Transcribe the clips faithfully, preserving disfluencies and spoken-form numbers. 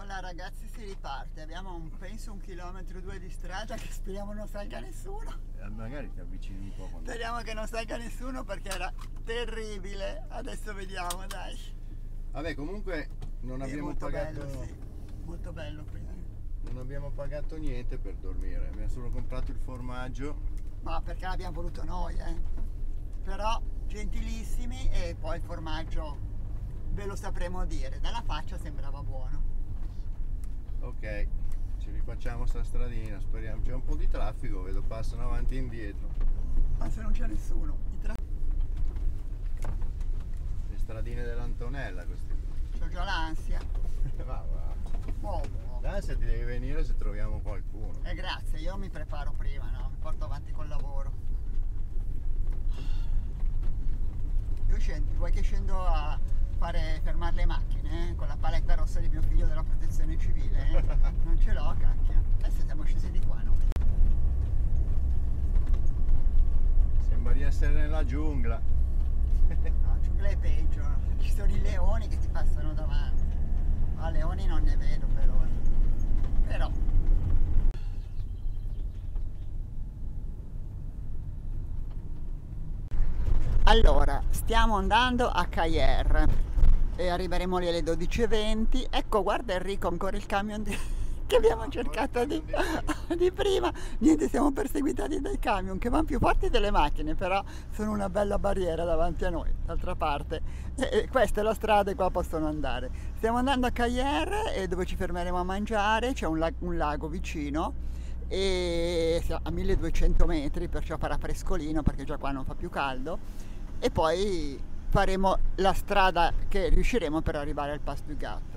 Allora ragazzi, si riparte, abbiamo un, penso un chilometro o due di strada che speriamo non salga nessuno. Eh, magari ti avvicini un po'. Quando... Speriamo che non salga nessuno perché era terribile. Adesso vediamo, dai. Vabbè, comunque non È abbiamo molto pagato bello, sì. Molto bello qui. eh. Non abbiamo pagato niente per dormire, abbiamo solo comprato il formaggio. Ma perché l'abbiamo voluto noi, eh. Però gentilissimi, e poi il formaggio ve lo sapremo dire. Dalla faccia sembrava buono. Ok, ci rifacciamo sta stradina, speriamo. C'è un po' di traffico, vedo passano avanti e indietro. Ma se non c'è nessuno, i tra... Le stradine dell'Antonella questi. c'ho già l'ansia. Va, va. Wow, wow. L'ansia ti deve venire se troviamo qualcuno. Eh grazie, io mi preparo prima, no? Mi porto avanti col lavoro. Io scendo, vuoi che scendo a fare fermare le macchine eh? Con la paletta rossa di mio figlio della protezione civile, eh? Non ce l'ho, cacchio. Adesso siamo scesi di qua, no? Sembra di essere nella giungla. No, la giungla è peggio, ci sono i leoni che ti passano davanti. Ma leoni non ne vedo per ora. Però allora, stiamo andando a Cayenne e arriveremo lì alle dodici e venti. Ecco, guarda Enrico, ancora il camion di... che abbiamo Ah, cercato di... di prima. di prima. Niente, siamo perseguitati dai camion che vanno più forti delle macchine, però sono una bella barriera davanti a noi. D'altra parte, e questa è la strada e qua possono andare. Stiamo andando a Cayenne, e dove ci fermeremo a mangiare, c'è un, lag un lago vicino, e siamo a milleduecento metri, perciò farà frescolino perché già qua non fa più caldo. E poi faremo la strada che riusciremo per arrivare al Pas du Gap.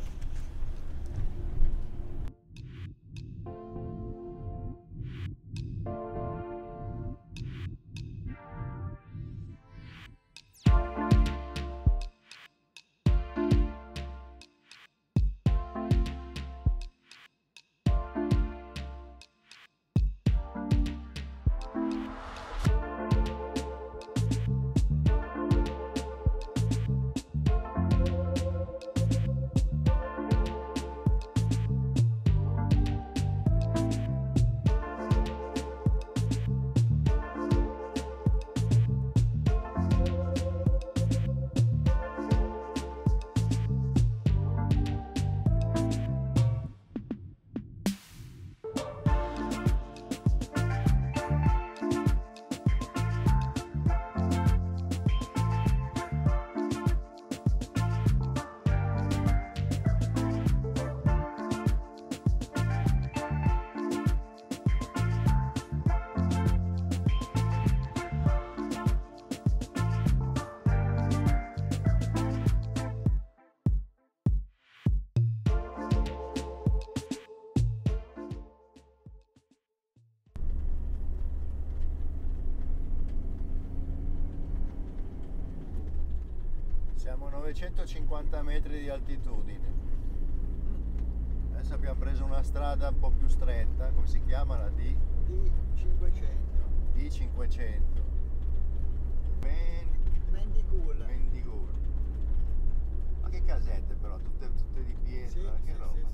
Siamo a novecentocinquanta metri di altitudine. Adesso abbiamo preso una strada un po' più stretta, come si chiama la D? D cinquecento. D cinquecento. Men... Mendigul. Mendigul. Ma che casette però, tutte, tutte di pietra, Sì, che sì, roba. sì,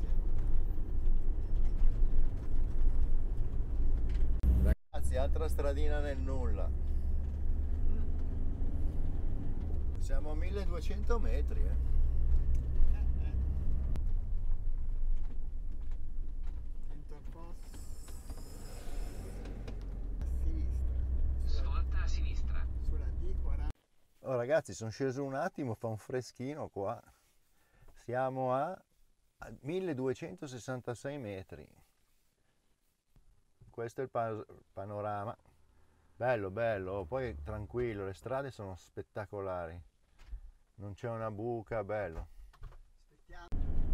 sì. Ragazzi, altra stradina nel nulla. Siamo a milleduecento metri, eh. A sinistra. Svolta a sinistra. Sulla D quaranta. Oh, ragazzi, sono sceso un attimo, fa un freschino qua. Siamo a milleduecentosessantasei metri. Questo è il pa panorama. Bello, bello, poi tranquillo, le strade sono spettacolari. Non c'è una buca, bello. Aspettiamo.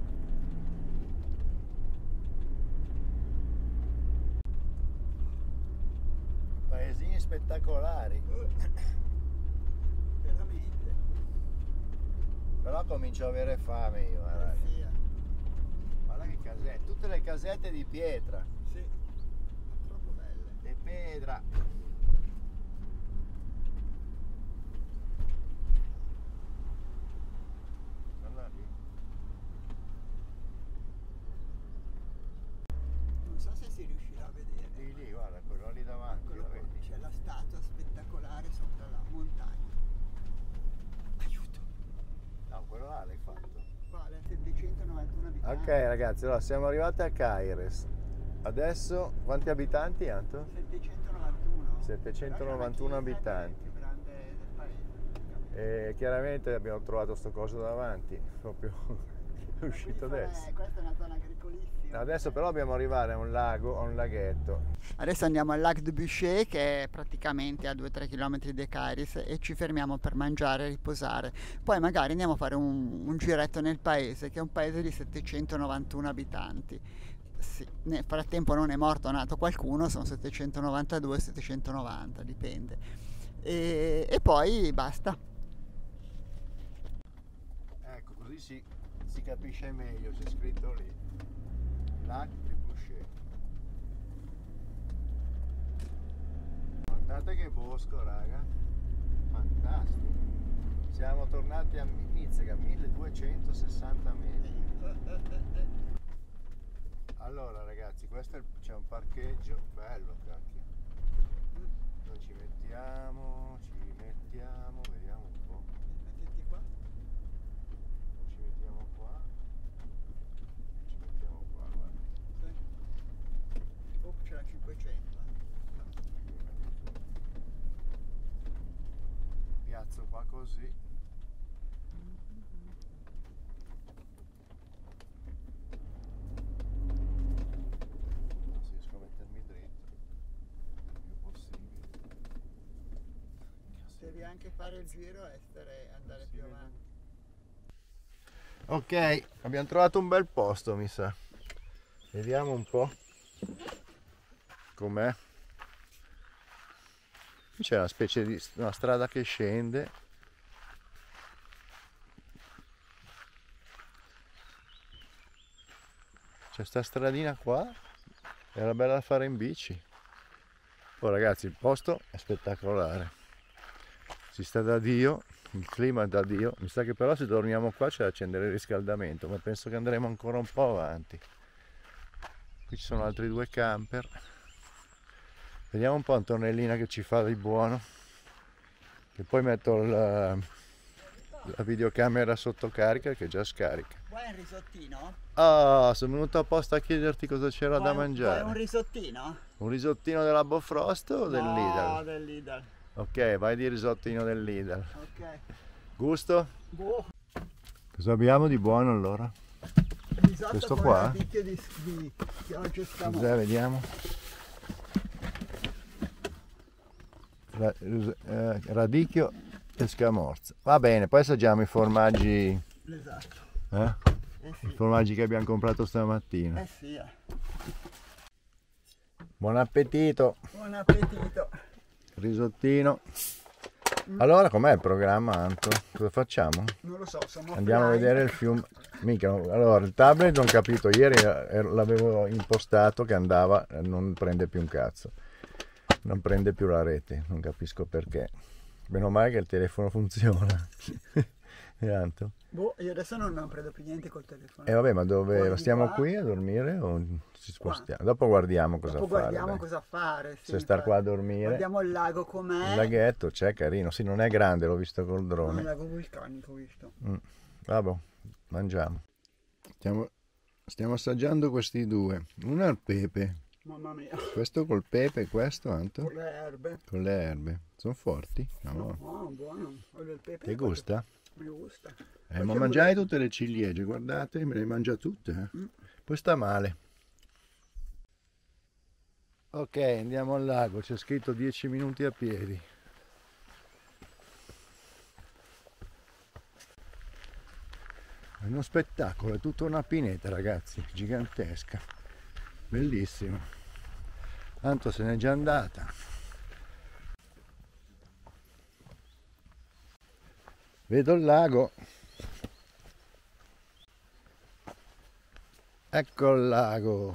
Paesini spettacolari. Veramente. Però comincio a avere fame io, eh, raga. Sì, eh. Guarda che casette, tutte le casette di pietra. Sì. Troppo belle. Di pietra. Guarda lì. si riuscirà a vedere. Lì, lì, guarda, quello lì davanti, Quello lo qua, vedi? c'è la statua spettacolare sopra la montagna. Aiuto! No, quello là l'hai fatto. Quale? settecentonovantuno abitanti. Ok ragazzi, allora siamo arrivati a Caires. Adesso quanti abitanti, Anto? settecentonovantuno. settecentonovantuno abitanti. È il più grande del paese. E chiaramente abbiamo trovato sto coso davanti, proprio è uscito adesso. Questa è una zona agricolissima. Adesso però dobbiamo arrivare a un lago, a un laghetto. Adesso andiamo al Lac de Boucher, che è praticamente a due tre chilometri da Caires, e ci fermiamo per mangiare e riposare. Poi magari andiamo a fare un, un giretto nel paese, che è un paese di settecentonovantuno abitanti. Sì, nel frattempo non è morto, è nato qualcuno, sono settecentonovantadue settecentonovanta, dipende. E, e poi basta. Ecco, così si, si capisce meglio, c'è scritto lì. Lac de Boucher. Guardate che bosco, raga. Fantastico. Siamo tornati a Nizza, milleduecentosessanta metri. Allora ragazzi, questo è il, c'è un parcheggio bello, cacchio. Noi ci mettiamo, ci mettiamo, vediamo un po'. Mettiti qua. Ci mettiamo qua. Ci mettiamo qua, guarda. Sì. Oh, c'è la cinquecento. Piazzo qua così. Devi anche fare il giro e stare, andare più avanti. Ok, abbiamo trovato un bel posto, mi sa. Vediamo un po' com'è. Qui c'è una specie di una strada che scende. C'è sta stradina qua. Era bella da fare in bici. Oh ragazzi, il posto è spettacolare. Si sta da Dio, il clima è da Dio. Mi sa che però se dormiamo qua c'è da accendere il riscaldamento, ma penso che andremo ancora un po' avanti. Qui ci sono altri due camper. Vediamo un po' Antonellina che ci fa di buono. E poi metto la, la videocamera sotto carica che già scarica. Vuoi un risottino? Ah, sono venuto apposta a chiederti cosa c'era da Vuoi- mangiare. Vuoi un risottino? Un risottino della Bofrost o del No, Lidl? del Lidl. Ok, vai di risottino del Lidl. Ok. Gusto? Boh. Cosa abbiamo di buono allora? Risotto Questo con qua? il radicchio di, di Giorgio Scamozzi. Cos'è? Vediamo. Ra- eh, radicchio e scamorza. Va bene, poi assaggiamo i formaggi, Esatto. eh? Eh I sì. formaggi che abbiamo comprato stamattina. Eh sì. eh. Buon appetito, Buon appetito. risottino. Allora com'è il programma, Anto? Cosa facciamo? Non lo so, siamo Andiamo a offline. vedere il fiume. Mica, allora il tablet non ho capito, ieri eh, l'avevo impostato che andava, eh, non prende più un cazzo, non prende più la rete, non capisco perché. Meno male che il telefono funziona. E Anto? Boh, io adesso non, non prendo più niente col telefono. E vabbè, ma dove Guardi stiamo qua. qui a dormire o ci Qua. spostiamo? Dopo guardiamo cosa Dopo fare. guardiamo dai. cosa fare. Sì, Se star infatti. qua a dormire. Guardiamo il lago com'è. Il laghetto c'è, carino, sì, non è grande, l'ho visto col No, il drone. lago vulcanico, ho visto. Mm. Vabbè, mangiamo. Stiamo, stiamo assaggiando questi due. Uno al pepe, Mamma mia. questo col pepe e questo, Anto? Con le erbe. Con le erbe. Sono forti? No. Oh, buono. Quello del pepe. Ti gusta? Mi gusta. Eh, ma mangiai tutte le ciliegie, guardate, me le mangia tutte. Eh. Mm. Poi sta male. Ok, andiamo al lago, c'è scritto dieci minuti a piedi. È uno spettacolo, è tutta una pineta, ragazzi, gigantesca. Bellissimo. Tanto se n'è già andata. Vedo il lago. Ecco il lago.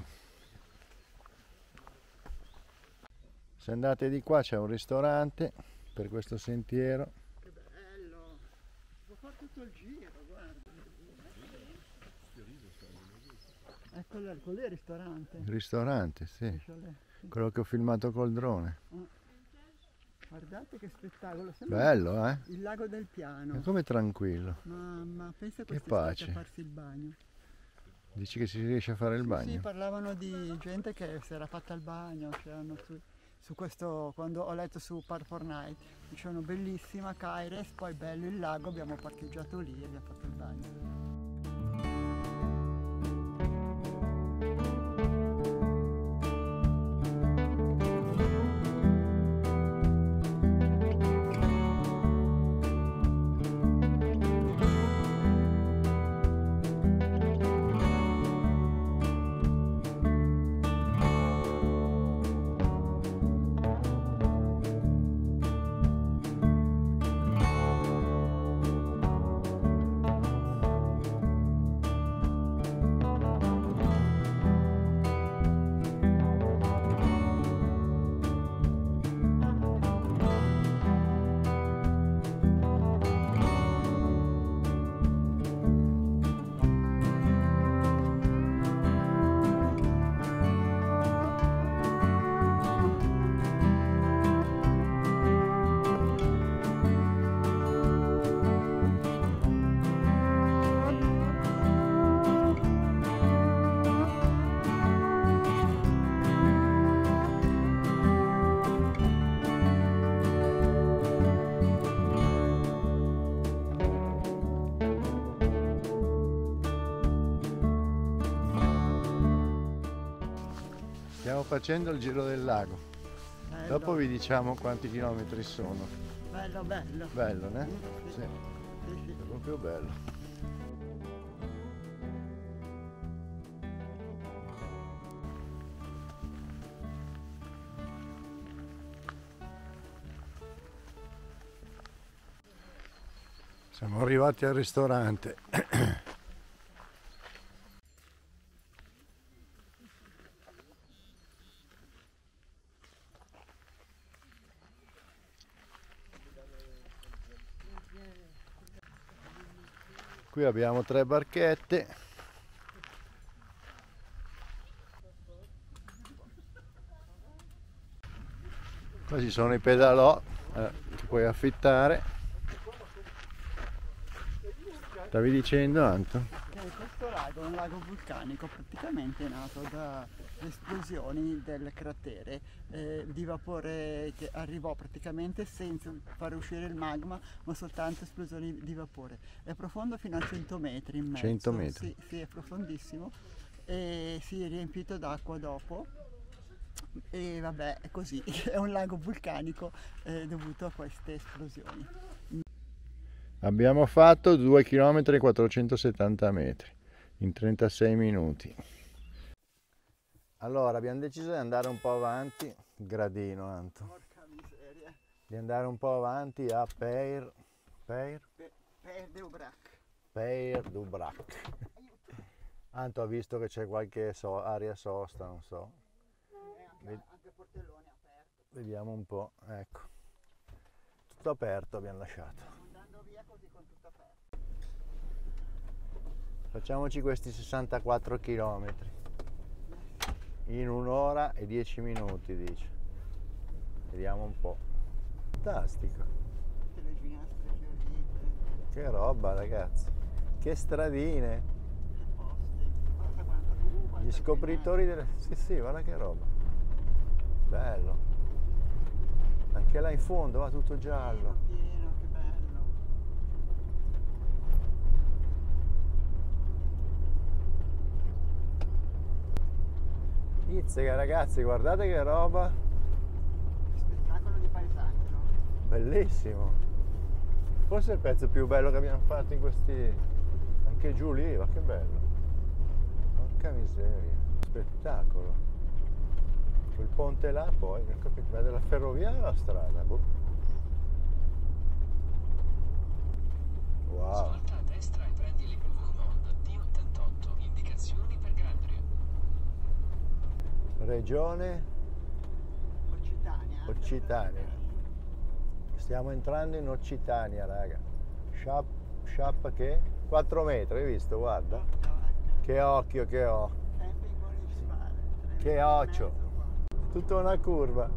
Se andate di qua c'è un ristorante per questo sentiero. Che bello. Può fare tutto il giro, guarda. Eh quello, quello è il ristorante. Il ristorante, sì. Il chalet, sì. Quello che ho filmato col drone. Guardate che spettacolo. Sembra Bello, eh? il lago del Piano. È come tranquillo. Mamma, pensa a Che quest'estate pace. a farsi il bagno. Dici che si riesce a fare il Sì, bagno? sì, parlavano di gente che si era fatta il bagno, c'erano su, su questo, quando ho letto su Park for Night, dicevano bellissima Kaires, poi bello il lago, abbiamo parcheggiato lì e abbiamo fatto il bagno. Stiamo facendo il giro del lago. Bello, Dopo vi diciamo quanti chilometri sono. bello, bello. Bello, né? Sì, Sì, sì, sì. è proprio bello. Siamo arrivati al ristorante. Qui abbiamo tre barchette. Qua ci sono i pedalò eh, che puoi affittare. Stavi dicendo, Anto? Che questo lago è un lago vulcanico, praticamente è nato dalle esplosioni del cratere eh, di vapore che arrivò praticamente senza fare uscire il magma, ma soltanto esplosioni di vapore. È profondo fino a cento metri in mezzo. cento metri? Sì, sì, è profondissimo e si è riempito d'acqua dopo. E vabbè, è così, è un lago vulcanico eh, dovuto a queste esplosioni. Abbiamo fatto due chilometri e quattrocentosettanta metri in trentasei minuti. Allora abbiamo deciso di andare un po' avanti, gradino Anto, Porca miseria. di andare un po' avanti a Peir, Peir, Pe- Per de Ubrac. Peir du Brac. Anto ha visto che c'è qualche so- area sosta, non so. E anche, anche portellone aperto. Vediamo un po', ecco. Tutto aperto abbiamo lasciato. Andando via così con tutto aperto. Facciamoci questi sessantaquattro chilometri in un'ora e dieci minuti, dice. Vediamo un po'. Fantastico. Tutte le ginestre fiorite, Che roba, ragazzi. Che stradine. che posti. Guarda quanta, uh, quanta Gli scopritori delle... Sì, sì, guarda che roba. Bello. Anche là in fondo va tutto giallo. Pieno, pieno, che bello. Izzica, ragazzi, guardate che roba. Spettacolo di paesaggio. Bellissimo. Forse è il pezzo più bello che abbiamo fatto in questi... Anche giù lì, ma che bello. Porca miseria. Spettacolo. Quel ponte là poi, non ho capito, ma è della ferrovia o la strada? Boh. Wow. Svolta a destra e prendi l'Iperlumond D ottantotto. Indicazioni per Gandria. Regione Occitania. Occitania. Stiamo entrando in Occitania, raga. Sciap, sciap che? quattro metri, hai visto? Guarda. Che occhio che ho. Sempre Che occhio! Tutta una curva.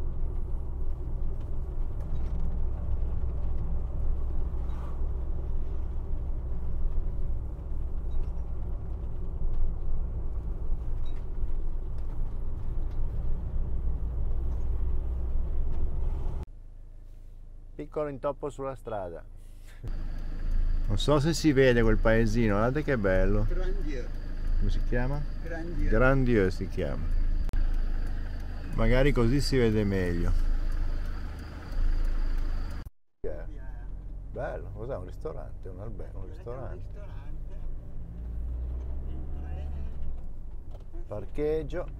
Piccolo intoppo sulla strada. Non so se si vede quel paesino, guardate che bello. Grandier. Come si chiama? Grandier. Grandier si chiama. Magari così si vede meglio. Yeah. Bello, cos'è? Un ristorante, un albergo, un ristorante. Parcheggio.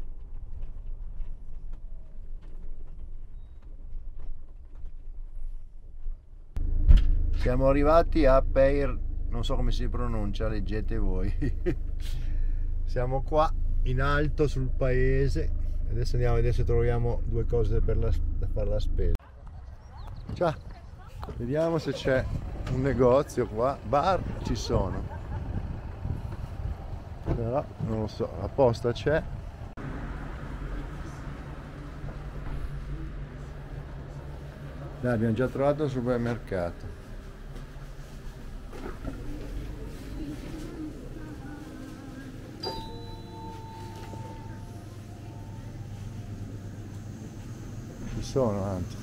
Siamo arrivati a Peir, non so come si pronuncia, leggete voi. Siamo qua in alto sul paese. Adesso andiamo a vedere se troviamo due cose per la, da fare la spesa. Ciao, vediamo se c'è un negozio qua. Bar ci sono, però non lo so, la posta c'è. Dai, abbiamo già trovato il supermercato. Ci sono anche.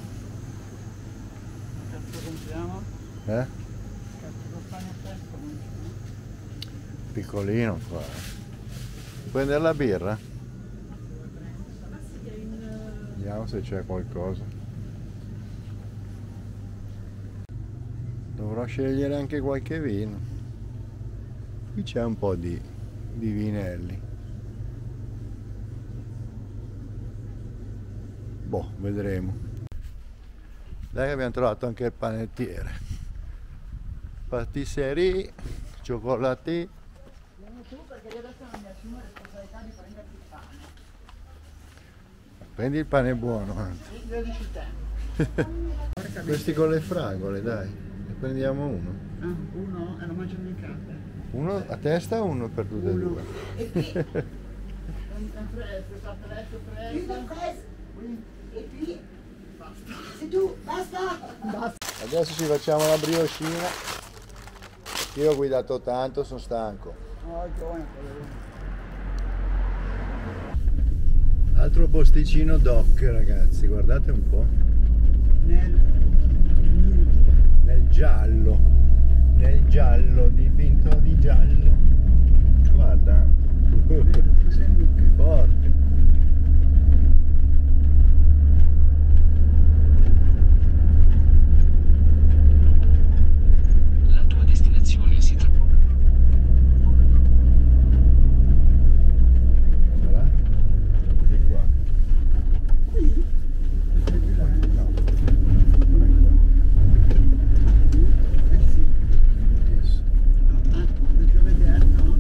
Cazzo compriamo? Eh? Cazzo lo pane fresco non c'è. Piccolino qua. Prendere la birra? Vediamo se c'è qualcosa. Dovrò scegliere anche qualche vino. Qui c'è un po' di, di vinelli. Boh, vedremo. Dai che abbiamo trovato anche il panettiere. Patisserie, cioccolati. Andiamo tu perché io adesso non mi assumo la responsabilità di prenderti il pane. Prendi il pane buono anche. Io dici te. Questi con le fragole, dai. Ne prendiamo uno. Ah, uno e lo mangiano in casa. Uno a testa o uno per tutte e due? E qui un fresco, tartaletto fresco. Et puis, c'est tout, basta! Adesso ci facciamo la brioscina. Io ho guidato tanto, sono stanco. Oh, che buono. Altro posticino doc, ragazzi, guardate un po'. Nel Nel giallo. Nel giallo, dipinto di giallo. Guarda. Forte. La tua destinazione si trova. Sarà? Di qua. qui? No. Non è qua. Eh sì. Yes. Ah, quando giù vedere, no?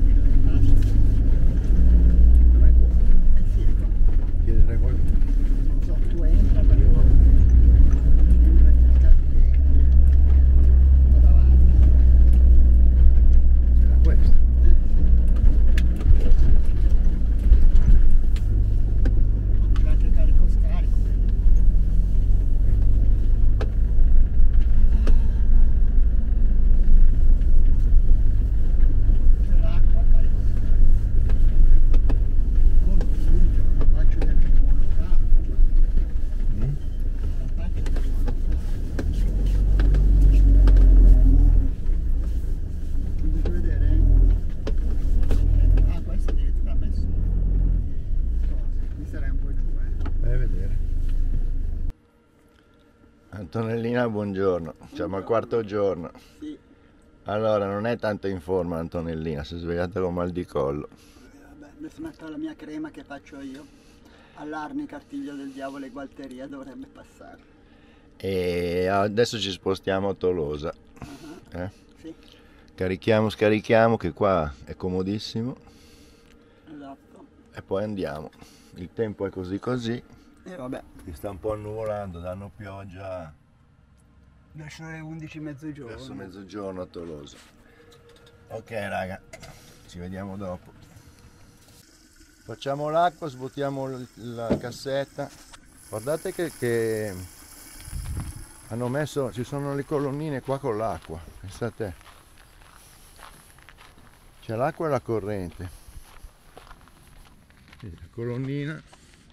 Non è qua. Eh sì, ecco. Chiedere a qualcuno. Non so, tu entra per io. Entra il cascate. Vado avanti. Era questo. Eh sì. C'è anche carico scarico. C'è l'acqua, carico scarico. Come finito, la faccio del monocapo. Mm? La faccio del monocapo. Potete vedere? Ah, questo addirittura ha messo cose. Mi sarei un po' giù, eh. Vai a vedere. Antonellina, buongiorno. Siamo al quarto giorno. Sì. Allora, non è tanto in forma Antonellina, si è svegliata con mal di collo. Vabbè, adesso metto la mia crema che faccio io. All'Arnica, artiglio del diavolo e gualteria dovrebbe passare. E adesso ci spostiamo a Tolosa. Ah, Eh? sì, Carichiamo, scarichiamo, che qua è comodissimo. esatto. E poi andiamo. Il tempo è così così. E vabbè, Si sta un po' annuvolando, danno pioggia verso le undici mezzogiorno. verso mezzogiorno a Tolosa. Ok raga, ci vediamo dopo. Facciamo l'acqua, svuotiamo l- la cassetta. Guardate che, che hanno messo, ci sono le colonnine qua con l'acqua, pensate. C'è l'acqua e la corrente. Sì, la colonnina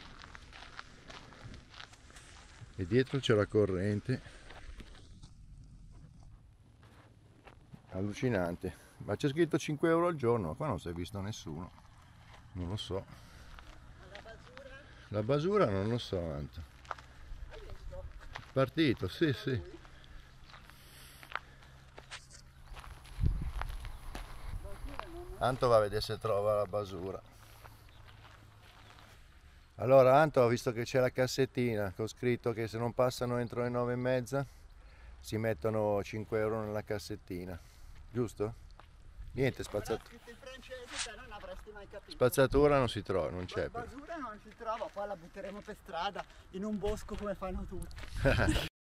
e dietro c'è la corrente. Allucinante. Ma c'è scritto cinque euro al giorno, qua non si è visto nessuno. Non lo so. La basura non lo so, Anto. Partito, sì, sì. Anto va a vedere se trova la basura. Allora Anto ha visto che c'è la cassettina con scritto che se non passano entro le nove e mezza si mettono cinque euro nella cassettina, giusto? Niente, spazzatura. Scritto in francese, te non avresti mai capito. Spazzatura non si trova, non c'è. La basura non si trova, poi la butteremo per strada in un bosco come fanno tutti.